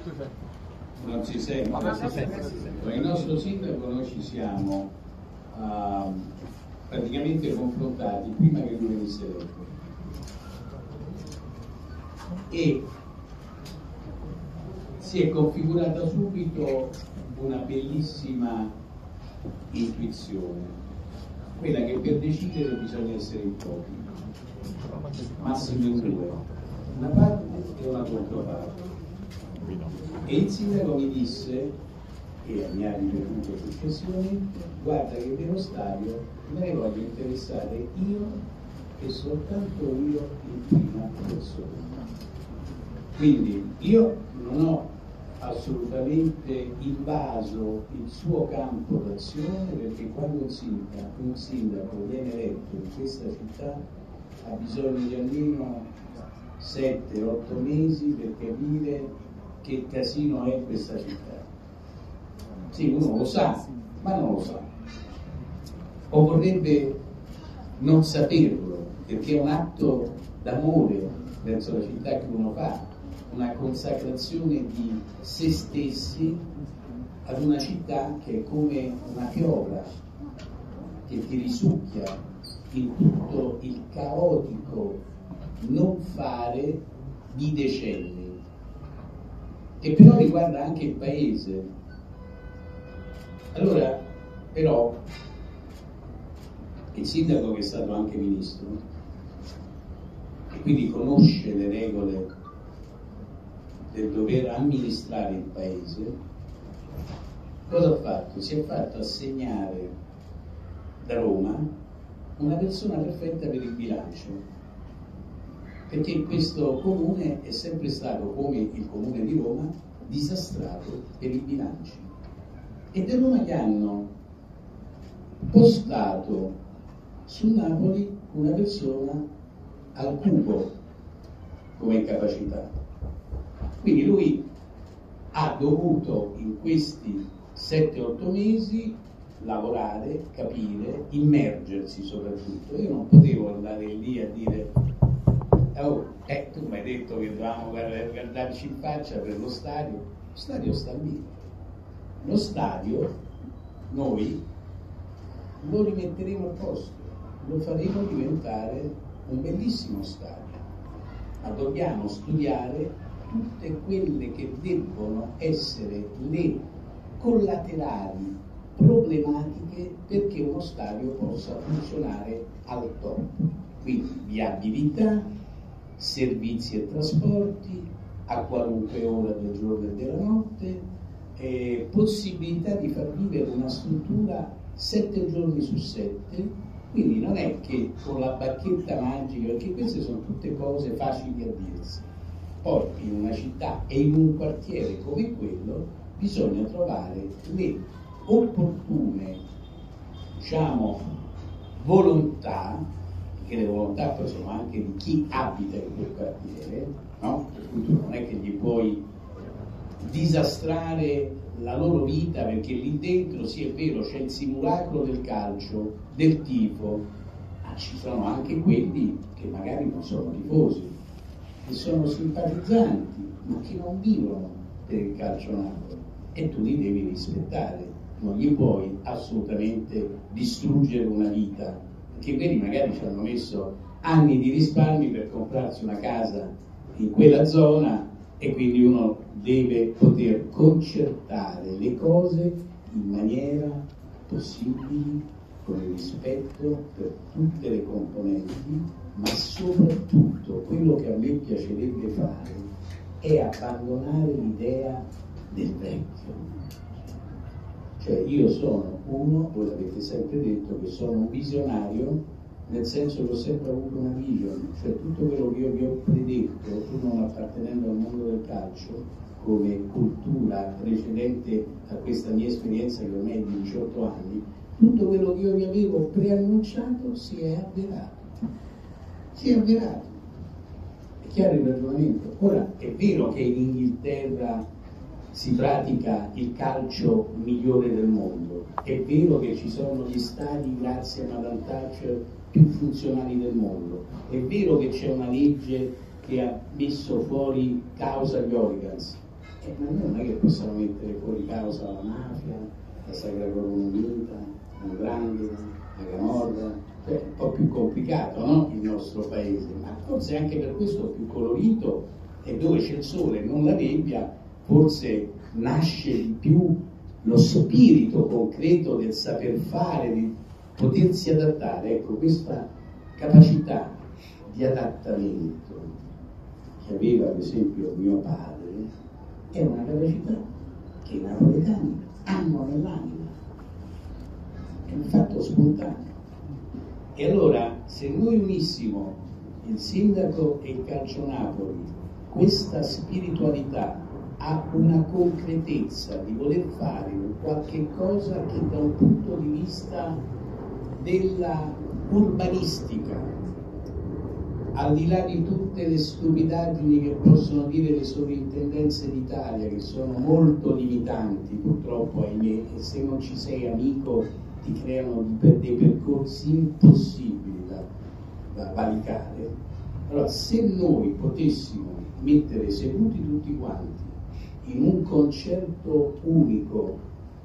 Non si sente? Con il nostro sindaco noi ci siamo praticamente confrontati prima che lui venisse eletto e si è configurata subito una bellissima intuizione, quella che per decidere bisogna essere in pochi, massimo in due, una parte e una controparte. E il sindaco mi disse, e mi ha ripetuto successivamente, guarda che dello stadio me ne voglio interessare io e soltanto io in prima persona. Quindi io non ho assolutamente invaso il suo campo d'azione, perché quando un sindaco viene eletto in questa città ha bisogno di almeno 7-8 mesi per capire che casino è questa città. Sì, uno lo sa, ma non lo sa. O vorrebbe non saperlo, perché è un atto d'amore verso la città che uno fa, una consacrazione di se stessi ad una città che è come una piovra che ti risucchia in tutto il caotico non fare di decenni, che però riguarda anche il paese. Allora, però, il sindaco, che è stato anche ministro e quindi conosce le regole del dover amministrare il paese, cosa ha fatto? Si è fatto assegnare da Roma una persona perfetta per il bilancio, perché questo comune è sempre stato, come il comune di Roma, disastrato per i bilanci. E da Roma gli hanno postato su Napoli una persona al cubo come capacità. Quindi lui ha dovuto in questi 7-8 mesi lavorare, capire, immergersi soprattutto. Io non potevo andare lì a dire tu mi hai detto che dovevamo guardarci in faccia per lo stadio. Lo stadio sta lì. Lo stadio noi lo rimetteremo a posto, lo faremo diventare un bellissimo stadio, ma dobbiamo studiare tutte quelle che debbono essere le collaterali problematiche perché uno stadio possa funzionare al top. Quindi viabilità, servizi e trasporti a qualunque ora del giorno e della notte, possibilità di far vivere una struttura 7 giorni su 7. Quindi non è che con la bacchetta magica, perché queste sono tutte cose facili a dirsi. Poi in una città e in un quartiere come quello bisogna trovare le opportune, diciamo, volontà, che le volontà poi sono anche di chi abita in quel quartiere, no? Per cui tu non è che gli puoi disastrare la loro vita, perché lì dentro, sì è vero, c'è il simulacro del calcio, del tifo, ma ci sono anche quelli che magari non sono tifosi, che sono simpatizzanti, ma che non vivono per il calcio Napoli, e tu li devi rispettare, non gli puoi assolutamente distruggere una vita, perché quelli magari ci hanno messo anni di risparmi per comprarsi una casa in quella zona, e quindi uno deve poter concertare le cose in maniera possibile, con il rispetto per tutte le componenti, ma soprattutto quello che a me piacerebbe fare è abbandonare l'idea del vecchio. Cioè io sono uno, voi l'avete sempre detto, che sono un visionario, nel senso che ho sempre avuto una vision, cioè tutto quello che io vi ho predetto, pur non appartenendo al mondo del calcio, come cultura precedente a questa mia esperienza che ormai è di 18 anni, tutto quello che io vi avevo preannunciato si è avverato. Si è avverato. È chiaro il ragionamento? Ora, è vero che in Inghilterra si pratica il calcio migliore del mondo, è vero che ci sono gli stadi, grazie a Madame Thatcher, più funzionali del mondo, è vero che c'è una legge che ha messo fuori causa gli hooligans, Ma noi non è che possiamo mettere fuori causa la mafia, la Sacra Corona Unita, la 'ndrangheta, la camorra, cioè è un po' più complicato, no? Il nostro paese, ma forse anche per questo più colorito, e dove c'è il sole e non la nebbia, forse nasce di più lo spirito concreto del saper fare, di potersi adattare. Ecco, questa capacità di adattamento che aveva per esempio mio padre è una capacità che i napoletani hanno nell'anima, è un fatto spontaneo. E allora, se noi unissimo il sindaco e il Calcio Napoli, questa spiritualità ha una concretezza di voler fare qualche cosa che da un punto di vista della urbanistica, al di là di tutte le stupidaggini che possono dire le sovrintendenze d'Italia, che sono molto limitanti purtroppo, ahimè, e se non ci sei amico ti creano dei percorsi impossibili da valicare. Allora, se noi potessimo mettere seduti tutti quanti in un concerto unico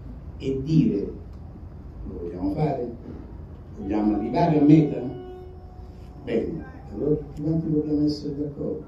e dire: lo vogliamo fare? Vogliamo arrivare a meta? Bene, allora tutti quanti dobbiamo essere d'accordo.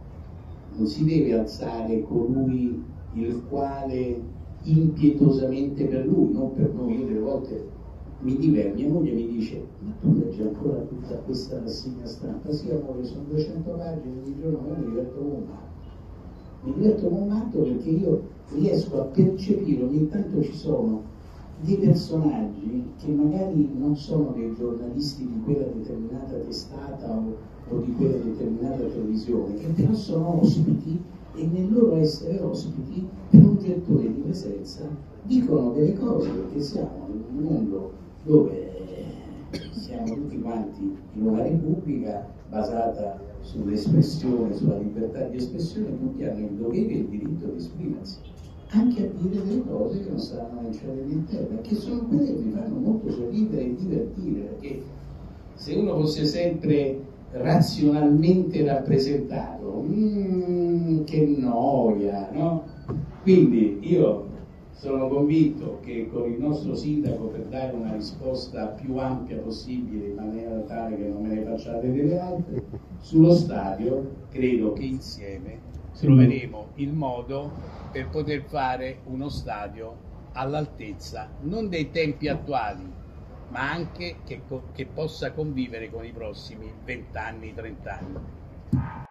Non si deve alzare colui il quale impietosamente per lui, non per noi. Io delle volte mi diverto, mia moglie mi dice: ma tu leggi ancora tutta questa rassegna stampa? Sì amore, sono 200 pagine ogni giorno, ma mi diverto come un matto. Mi diverto come un matto perché io riesco a percepire, ogni tanto ci sono dei personaggi che magari non sono dei giornalisti di quella determinata testata o di quella determinata televisione, che però sono ospiti, e nel loro essere ospiti, per un gettone di presenza, dicono delle cose, perché siamo in un mondo dove siamo tutti quanti in una repubblica basata sull'espressione, sulla libertà di espressione. Tutti hanno il dovere e il diritto di esprimersi, anche a dire delle cose che non saranno nel cielo dell'interno, che sono quelle che mi fanno molto sorridere e divertire, perché se uno fosse sempre razionalmente rappresentato, che noia, no? Quindi io sono convinto che con il nostro sindaco, per dare una risposta più ampia possibile, in maniera tale che non me ne facciate delle altre, sullo stadio credo che insieme troveremo il modo per poter fare uno stadio all'altezza non dei tempi attuali, ma anche che possa convivere con i prossimi 20 anni, 30 anni.